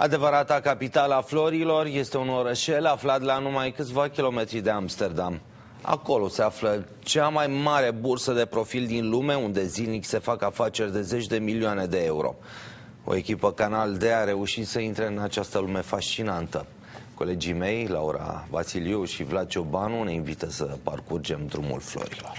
Adevărata capitală a florilor este un orășel aflat la numai câțiva kilometri de Amsterdam. Acolo se află cea mai mare bursă de profil din lume, unde zilnic se fac afaceri de zeci de milioane de euro. O echipă Canal D a reușit să intre în această lume fascinantă. Colegii mei, Laura Vasiliu și Vlad Ciobanu, ne invită să parcurgem drumul florilor.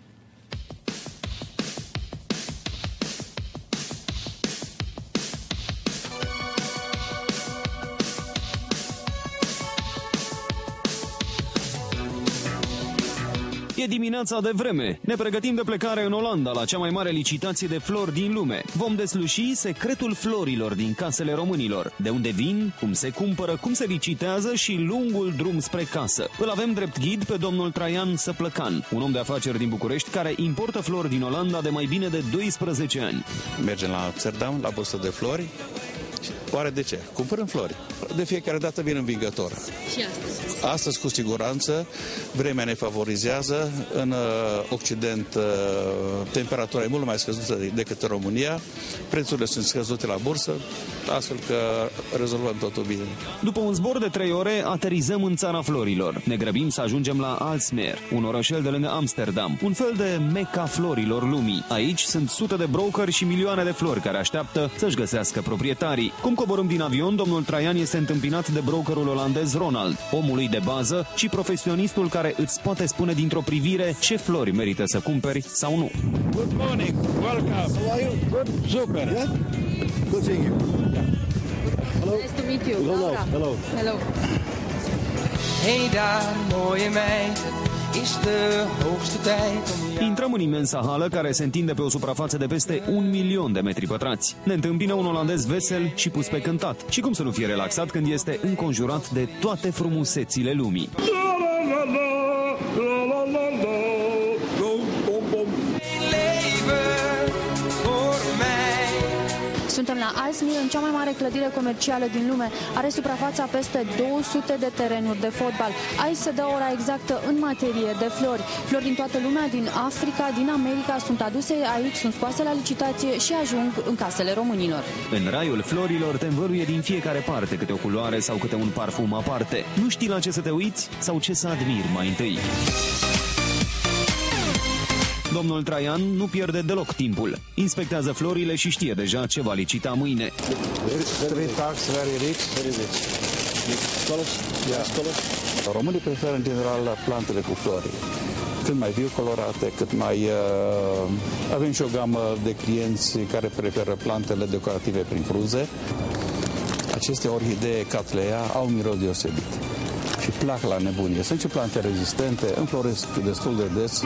E dimineața de vreme. Ne pregătim de plecare în Olanda la cea mai mare licitație de flori din lume. Vom desluși secretul florilor din casele românilor. De unde vin, cum se cumpără, cum se licitează și lungul drum spre casă. Îl avem drept ghid pe domnul Traian Săplăcan, un om de afaceri din București care importă flori din Olanda de mai bine de 12 ani. Mergem la Amsterdam, la bursă de flori. Oare de ce? Cumpărăm flori. De fiecare dată vin învingător. Și astăzi? Astăzi, cu siguranță, vremea ne favorizează. În Occident, temperatura e mult mai scăzută decât în România. Prețurile sunt scăzute la bursă, astfel că rezolvăm totul bine. După un zbor de 3 ore, aterizăm în țara florilor. Ne grăbim să ajungem la Aalsmeer, un orășel de lângă Amsterdam, un fel de meca florilor lumii. Aici sunt sute de brokeri și milioane de flori care așteaptă să-și găsească proprietarii. Cum coborâm din avion, domnul Traian este întâmpinat de brokerul olandez Ronald, omului de bază și profesionistul care îți poate spune dintr-o privire ce flori merită să cumperi sau nu. Good morning, welcome. How are you? Good, super. Yeah? Good seeing you. Yeah. Hello. Nice to meet you. Hello. Laura. Hello. Hello. Hey daar, mooie meid, het is de hoogste tijd om jou... Intrăm în imensa hală care se întinde pe o suprafață de peste 1 milion de metri pătrați. Ne întâmpină un olandez vesel și pus pe cântat. Și cum să nu fie relaxat când este înconjurat de toate frumusețile lumii. Suntem la Aalsmeer, în cea mai mare clădire comercială din lume. Are suprafața peste 200 de terenuri de fotbal. Aici se dă ora exactă în materie de flori. Flori din toată lumea, din Africa, din America, sunt aduse aici, sunt scoase la licitație și ajung în casele românilor. În raiul florilor te învăluie din fiecare parte câte o culoare sau câte un parfum aparte. Nu știi la ce să te uiți sau ce să admiri mai întâi. Domnul Traian nu pierde deloc timpul. Inspectează florile și știe deja ce va licita mâine. Românii preferă în general plantele cu flori. Cât mai viu colorate, cât mai... Avem și o gamă de clienți care preferă plantele decorative prin fruze. Aceste orhidee Cattleya au un miros deosebit și plac la nebunie. Sunt și plante rezistente, înfloresc destul de des.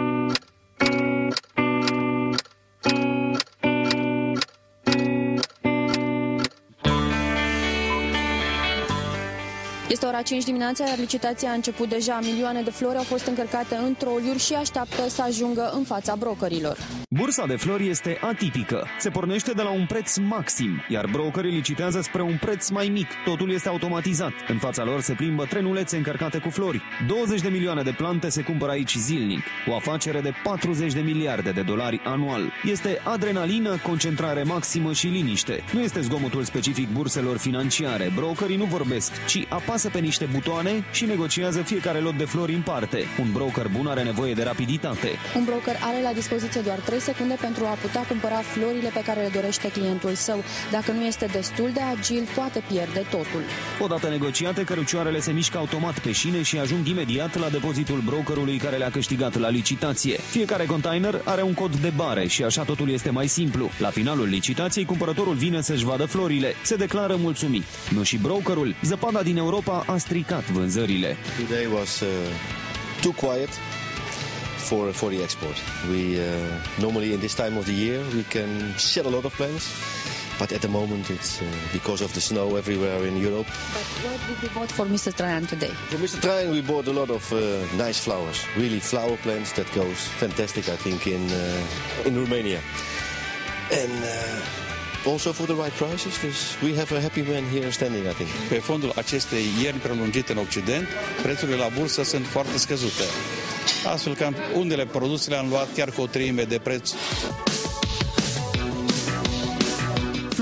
Este ora 5 dimineața, iar licitația a început deja. Milioane de flori au fost încărcate în troliuri și așteaptă să ajungă în fața brokerilor. Bursa de flori este atipică. Se pornește de la un preț maxim, iar brokerii licitează spre un preț mai mic. Totul este automatizat. În fața lor se plimbă trenulețe încărcate cu flori. 20 de milioane de plante se cumpără aici zilnic. O afacere de 40 de miliarde de dolari anual. Este adrenalină, concentrare maximă și liniște. Nu este zgomotul specific burselor financiare. Brokerii nu vorbesc, ci apasă pe niște butoane și negociază fiecare lot de flori în parte. Un broker bun are nevoie de rapiditate. Un broker are la dispoziție doar 3 secunde pentru a putea cumpăra florile pe care le dorește clientul său. Dacă nu este destul de agil, poate pierde totul. Odată negociate, cărucioarele se mișcă automat pe șine și ajung imediat la depozitul brokerului care le-a câștigat la licitație. Fiecare container are un cod de bare și așa totul este mai simplu. La finalul licitației, cumpărătorul vine să-și vadă florile. Se declară mulțumit. Nu și brokerul. Zăpada din Europa a stricat vânzările. Today was too quiet for the export. We normally in this time of the year we can sell a lot of plants, but at the moment it's because of the snow everywhere in Europe. But what did you bought for Mr. Traian today? For Mr. Traian we bought a lot of nice flowers, really flower plants that goes fantastic I think in Romania. And also for the right prices, we have a happy man here standing, I think. Pe fondul acestei ierni prelungite în Occident, prețurile la bursă sunt foarte scăzute. Astfel că unele produse le-am luat chiar cu o treime de preț.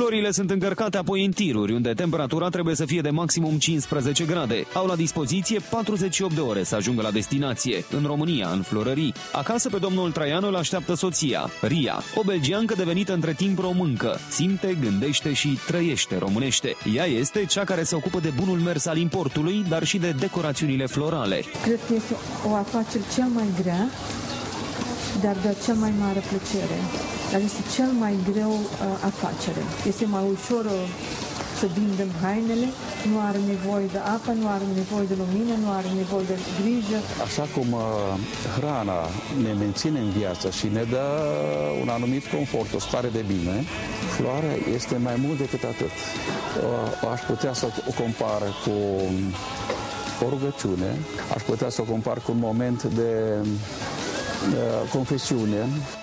Florile sunt încărcate apoi în tiruri, unde temperatura trebuie să fie de maximum 15 grade. Au la dispoziție 48 de ore să ajungă la destinație, în România, în florării. Acasă pe domnul Traianu îl așteaptă soția, Ria, o belgiancă devenită între timp româncă. Simte, gândește și trăiește românește. Ea este cea care se ocupă de bunul mers al importului, dar și de decorațiunile florale. Cred că este o afacere cel mai grea, dar de cea mai mare plăcere. Dar este cel mai greu afacere. Este mai ușor să vindem hainele, nu are nevoie de apă, nu are nevoie de lumină, nu are nevoie de grijă. Așa cum hrana ne menține în viață și ne dă un anumit confort, o stare de bine, floarea este mai mult decât atât. Aș putea să o compar cu o rugăciune, aș putea să o compar cu un moment de confesiune.